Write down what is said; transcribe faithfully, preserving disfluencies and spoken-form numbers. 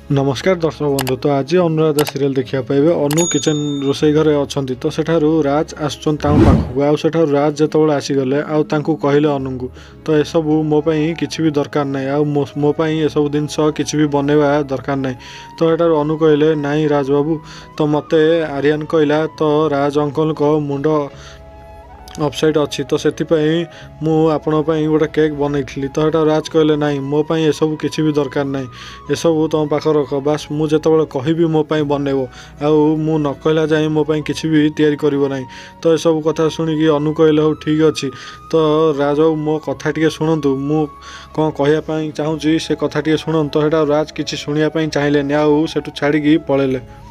नमस्कार दर्शक बंधु। तो आज अनुराधा सीरियल देखा पाइबे। अनु किचन रोसई घरे अच्छी तो सेठारु राज आसुचन पाखक आउ सेठारु राज जेतबेले आसीगले आउ तांकु कहले अनु को तो एसबू मो पई किछि भी दरकार नै आउ मो पई एसबू जिनस किछि भी बनेवा दरकार नै। तो एटारु अनु कहले नाई राज बाबू तो मते आर्यन कहला तो राज अंकल को मुंड अपसाइड अच्छी तो से मु आपण गोटे केक बनई तो यहाँ राज कहले नाई मो पाई एसबू किसी भी दरकार ना एसबू तुम पाख रख बास मुझे कहबी मो पाई बनइब आउ मु न कहला जाए मो पाई किसी भी तैयारी करिवो नाही। तो एसबू कथा शुणिकी अनु कहले हो ठीक अच्छी तो राज बाबू मो कथा टिके शुणु मु कौन कहवाई चाहूँगी से कथा टिके शुणु। तो यहाँ राज किसी शुणापी चाहिए आउ से छाड़ी पलैले।